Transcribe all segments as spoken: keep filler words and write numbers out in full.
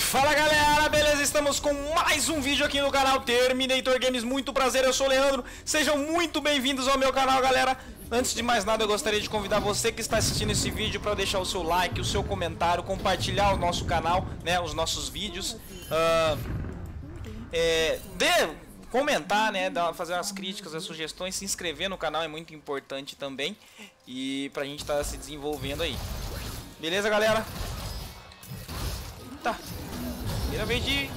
Fala galera, beleza? Estamos com mais um vídeo aqui no canal Terminator Games. Muito prazer, eu sou o Leandro. Sejam muito bem-vindos ao meu canal, galera. Antes de mais nada, eu gostaria de convidar você que está assistindo esse vídeo para deixar o seu like, o seu comentário, compartilhar o nosso canal, né, os nossos vídeos. Uh, é, dê, comentar, né, dar, fazer as críticas, as sugestões, se inscrever no canal é muito importante também. E pra gente estar tá se desenvolvendo aí. Beleza, galera? Eita. Primeira vez de...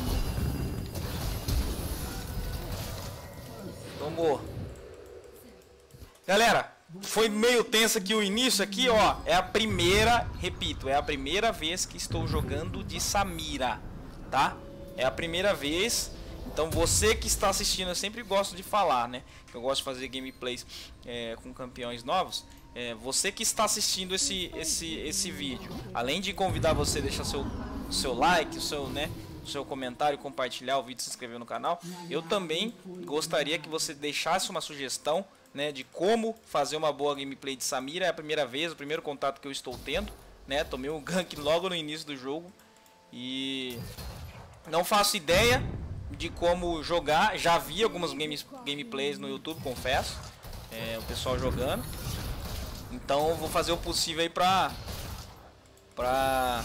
Tomou. Galera, foi meio tenso aqui o início aqui, ó. É a primeira, repito, é a primeira vez que estou jogando de Samira, tá? É a primeira vez. Então você que está assistindo, eu sempre gosto de falar, né? Que eu gosto de fazer gameplays é, com campeões novos. É, você que está assistindo esse, esse, esse vídeo, além de convidar você a deixar seu, seu like, o seu, né, o seu comentário, compartilhar o vídeo, se inscrever no canal, eu também gostaria que você deixasse uma sugestão, né, de como fazer uma boa gameplay de Samira. É a primeira vez, o primeiro contato que eu estou tendo, né? Tomei um gank logo no início do jogo e não faço ideia de como jogar. Já vi algumas games, gameplays no YouTube, confesso, é, o pessoal jogando. Então eu vou fazer o possível aí pra pra,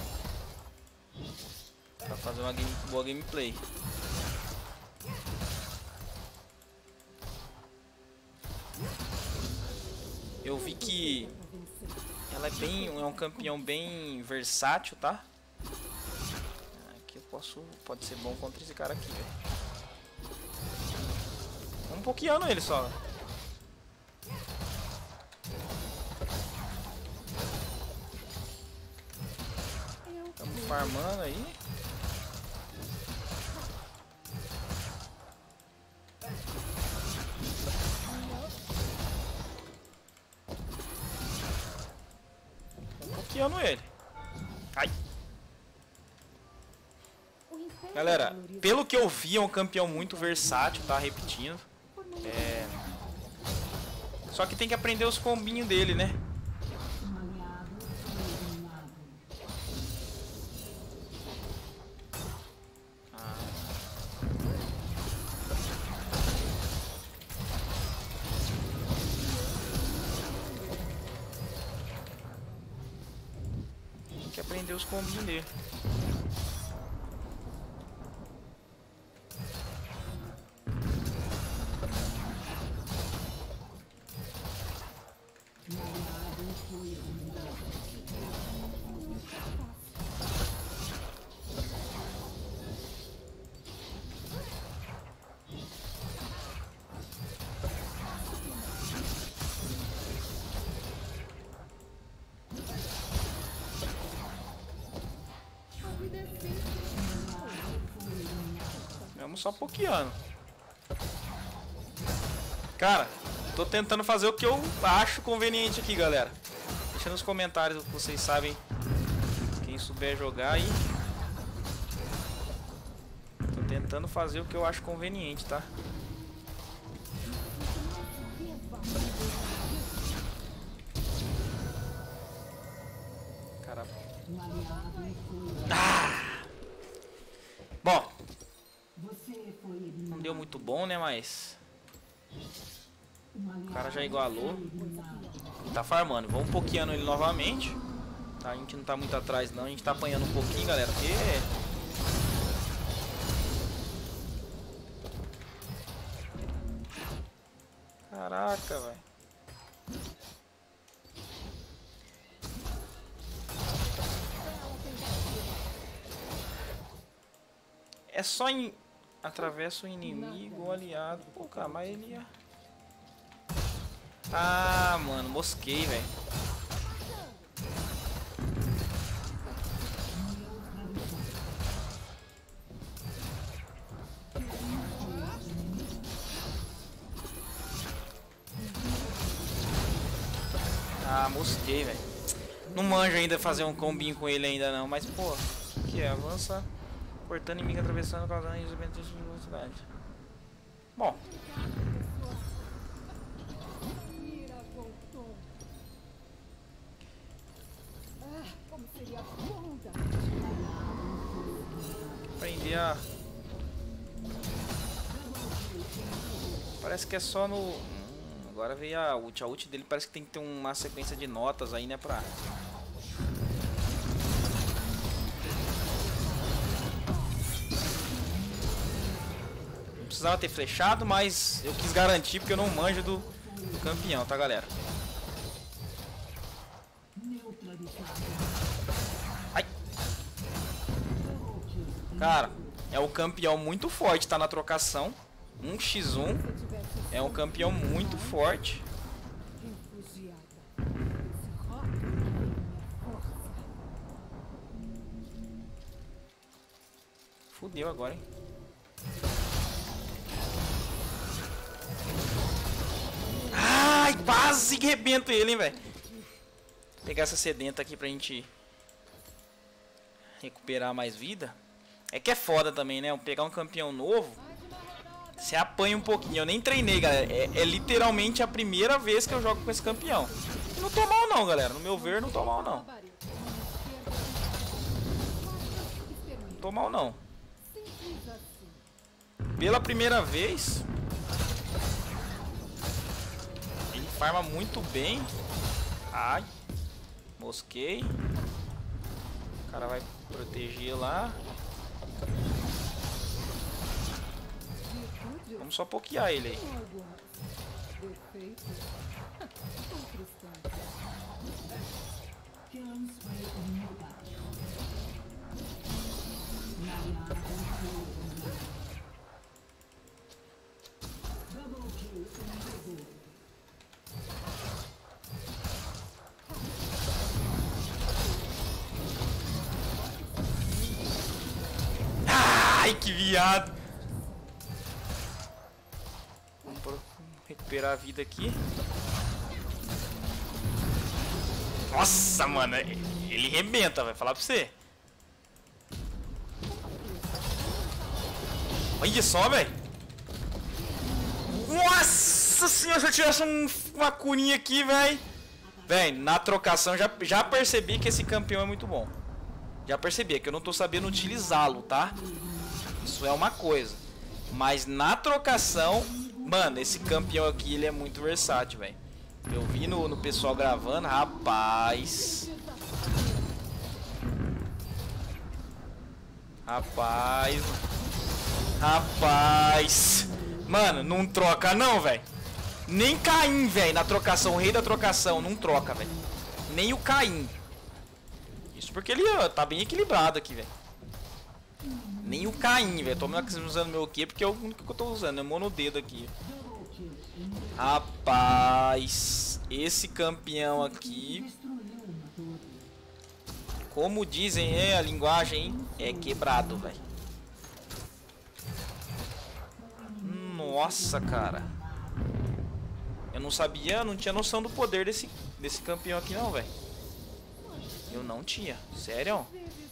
pra fazer uma game, boa gameplay. Eu vi que ela é bem, é um campeão bem versátil, tá? Aqui eu posso, pode ser bom contra esse cara aqui, velho. Vamos pokeando ele só. Estamos farmando aí. Pokeando ele. Ai. Galera, pelo que eu vi, é um campeão muito versátil, tá? Repetindo. É... Só que tem que aprender os combinhos dele, né? Aprender os combinhos dele. Vamos só pokeando. Cara, tô tentando fazer o que eu acho conveniente aqui, galera. Deixa nos comentários o que vocês sabem. Quem souber jogar aí. Tô tentando fazer o que eu acho conveniente, tá? Cara. Ah! Bom. Não deu muito bom, né, mas o cara já igualou. E tá farmando. Vamos pokeando ele novamente. Tá, a gente não tá muito atrás não. A gente tá apanhando um pouquinho, galera. Porque... Caraca, velho. É só em... Atravessa o inimigo ou aliado. Pô, cara, mas ele ia... Ah, mano, mosquei, velho. Ah, mosquei, velho. Não manjo ainda fazer um combinho com ele ainda não, mas pô, o que é? Avança. Cortando inimigo, atravessando, causando benefício de velocidade. Bom. Como seria bom dar ver a... Parece que é só no... Hum, agora veio a ult. A ult dele parece que tem que ter uma sequência de notas aí, né? Pra... Não precisava ter flechado, mas eu quis garantir porque eu não manjo do, do campeão, tá, galera? Ai. Cara, é o campeão muito forte, tá na trocação. um contra um. É um campeão muito forte. Fudeu agora, hein? Ai, quase que arrebento ele, hein, velho. Vou pegar essa sedenta aqui pra gente recuperar mais vida. É que é foda também, né? Pegar um campeão novo, você apanha um pouquinho. Eu nem treinei, galera. É, é literalmente a primeira vez que eu jogo com esse campeão. E não tô mal não, galera. No meu ver, não tô mal não. Não tô mal não. Pela primeira vez, ele farma muito bem. Ai, mosquei. O cara vai proteger lá. Vamos só pokear ele aí. Ai, que viado. Vamos recuperar a vida aqui. Nossa, mano. Ele rebenta, vai falar pra você. Olha só, velho. Nossa senhora, se eu tivesse um, uma curinha aqui, velho. Velho, na trocação já, já percebi que esse campeão é muito bom. Já percebi, é que eu não tô sabendo utilizá-lo, tá? Isso é uma coisa. Mas na trocação, mano, esse campeão aqui, ele é muito versátil, velho. Eu vi no, no pessoal gravando, rapaz. Rapaz. Rapaz. Mano, não troca não, velho. Nem Caim, velho, na trocação. O rei da trocação, não troca, velho. Nem o Caim. Isso porque ele ó, tá bem equilibrado aqui, velho. Nem o Caim, velho. Tô usando meu Q porque é o único que eu tô usando. É monodedo aqui. Rapaz. Esse campeão aqui, como dizem, é a linguagem, é quebrado, velho. Nossa, cara. Eu não sabia, não tinha noção do poder desse, desse campeão aqui não, velho. Eu não tinha. Sério?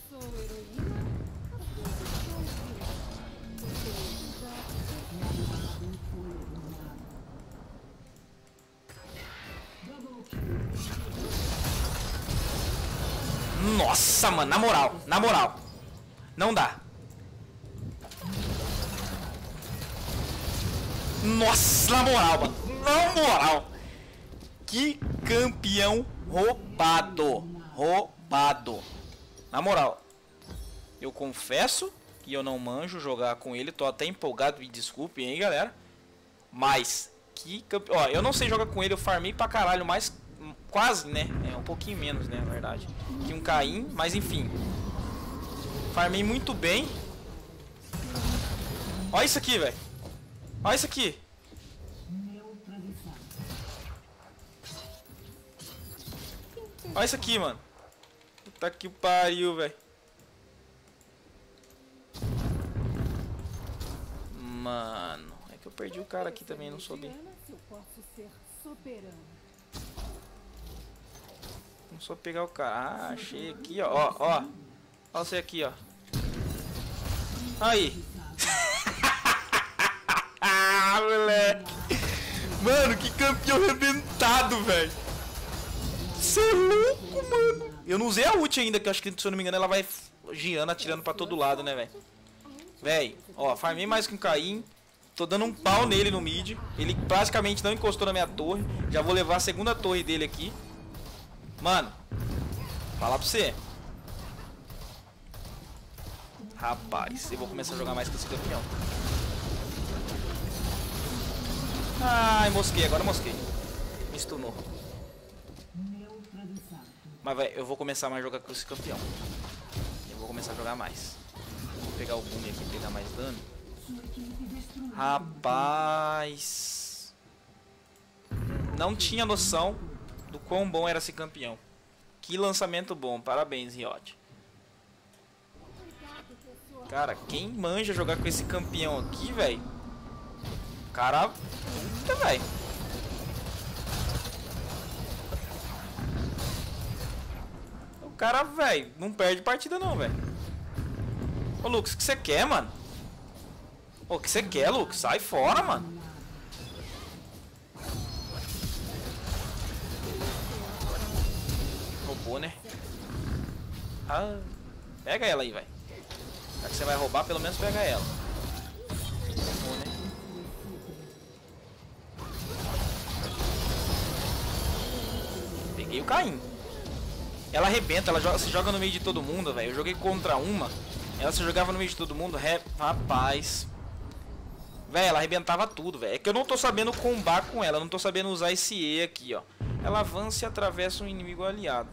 Nossa, mano, na moral, na moral. Não dá. Nossa, na moral, mano. Na moral. Que campeão roubado. Roubado. Na moral. Eu confesso que eu não manjo jogar com ele. Tô até empolgado, me desculpem aí, galera. Mas, que campeão. Ó, eu não sei jogar com ele. Eu farmei pra caralho, mas quase, né? É um pouquinho menos, né, na verdade. Que um Caim, mas enfim. Farmei muito bem. Olha isso aqui, velho. Olha isso aqui. Olha isso aqui, mano. Puta que pariu, velho. Mano, é que eu perdi o cara aqui também, não soube. Não soube pegar o cara. Ah, achei aqui, ó. Ó, ó. Olha você aqui, ó. Aí. Ah, moleque. Mano, que campeão arrebentado, velho. Você é louco, mano. Eu não usei a ult ainda, que eu acho que, se eu não me engano, ela vai girando, atirando pra todo lado, né, velho. Véi, ó, farmei mais que um Caim. Tô dando um pau nele no mid. Ele praticamente não encostou na minha torre. Já vou levar a segunda torre dele aqui. Mano, falar pra você. Rapaz, eu vou começar a jogar mais com esse campeão. Ai, mosquei, agora mosquei. Me stunou. Mas vai, eu vou começar mais a jogar com esse campeão. Eu vou começar a jogar mais. Vou pegar o boom aqui e pegar mais dano. Rapaz. Não tinha noção do quão bom era esse campeão. Que lançamento bom, parabéns, Riot. Cara, quem manja jogar com esse campeão aqui, velho? Cara, puta, velho. O cara, velho, não perde partida não, velho. Ô, Lucas, o que você quer, mano? Ô, o que você quer, Lucas? Sai fora, mano. Roubou, né? Ah, pega ela aí, velho. Já que você vai roubar, pelo menos pega ela. Roubou, né? Peguei o Caim. Ela arrebenta, ela joga, se joga no meio de todo mundo, velho. Eu joguei contra uma. Ela se jogava no meio de todo mundo. Re... Rapaz. Velho, ela arrebentava tudo, velho. É que eu não tô sabendo combar com ela. Eu não tô sabendo usar esse E aqui, ó. Ela avança e atravessa um inimigo aliado.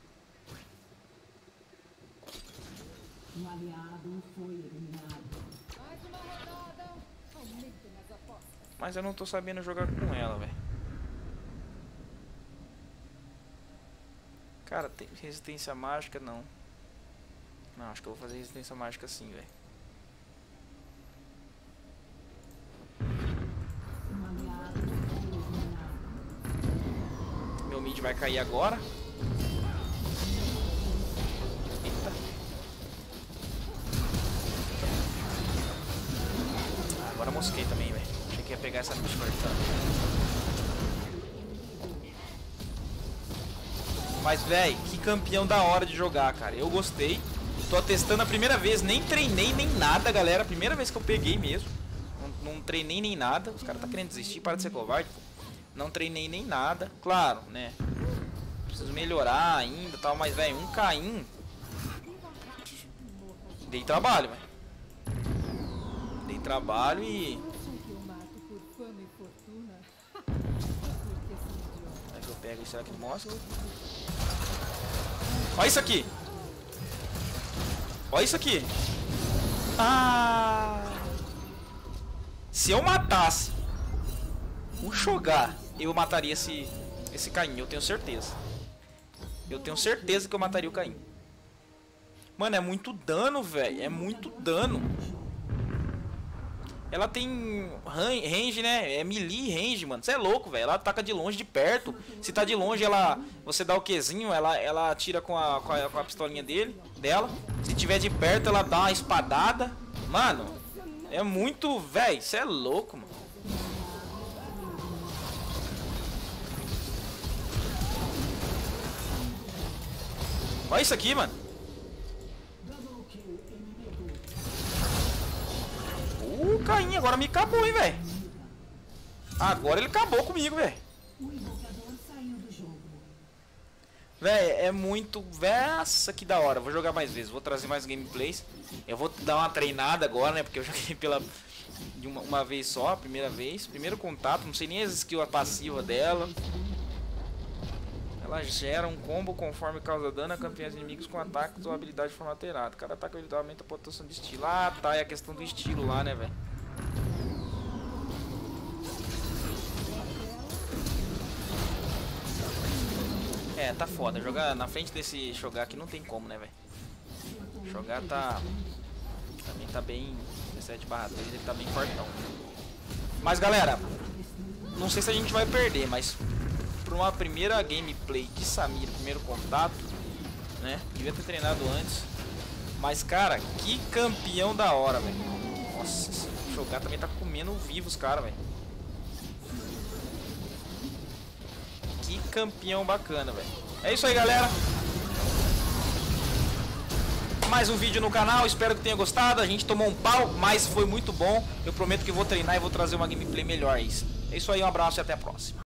Um aliado foi eliminado. Mas eu não tô sabendo jogar com ela, velho. Cara, tem resistência mágica, não. Não, acho que eu vou fazer resistência mágica sim, velho. Meu mid vai cair agora. Eita. Ah, agora mosquei também, velho. Achei que ia pegar essa bicha cortando. Mas, velho, que campeão da hora de jogar, cara. Eu gostei. Tô testando a primeira vez. Nem treinei nem nada, galera. Primeira vez que eu peguei mesmo. Não, não treinei nem nada. Os caras tá querendo desistir. Para de ser covarde. Não treinei nem nada. Claro, né? Preciso melhorar ainda e tal. Mas, velho, um Caim. Dei trabalho, velho. Dei trabalho e... Será que eu pego isso? Será que mostra? Olha isso aqui. Olha isso aqui. Ah! Se eu matasse o Shogar, eu mataria esse, esse Caim, eu tenho certeza. Eu tenho certeza que eu mataria o Caim. Mano, é muito dano, velho. É muito dano. Ela tem range, né? É melee range, mano. Você é louco, velho. Ela ataca de longe, de perto. Se tá de longe, ela... Você dá o Qzinho, ela, ela atira com a, com, a, com a pistolinha dele, dela. Se tiver de perto, ela dá uma espadada. Mano, é muito... Velho, você é louco, mano. Olha isso aqui, mano. O Caim agora me acabou, hein, velho. Agora ele acabou comigo, velho. Velho, é muito... Nossa, que da hora. Vou jogar mais vezes. Vou trazer mais gameplays. Eu vou dar uma treinada agora, né? Porque eu joguei pela... De uma, uma vez só, a primeira vez. Primeiro contato. Não sei nem as skills passiva dela. Ela gera um combo conforme causa dano a campeões inimigos com ataques ou habilidade de forma alterada. Cada ataque habilidade aumenta a pontuação de estilo. Ah, tá. É a questão do estilo lá, né, velho? É, tá foda. Jogar na frente desse Shogar aqui não tem como, né, velho? Shogar tá... Também tá bem... sete barra três, ele tá bem fortão. Mas, galera... Não sei se a gente vai perder, mas... Por uma primeira gameplay de Samira, primeiro contato, né? Devia ter treinado antes. Mas, cara, que campeão da hora, velho. Nossa, o Shogar também tá comendo vivo os caras, velho. Que campeão bacana, velho. É isso aí, galera. mais um vídeo no canal, espero que tenha gostado. A gente tomou um pau, mas foi muito bom. Eu prometo que vou treinar e vou trazer uma gameplay melhor. É isso aí, um abraço e até a próxima.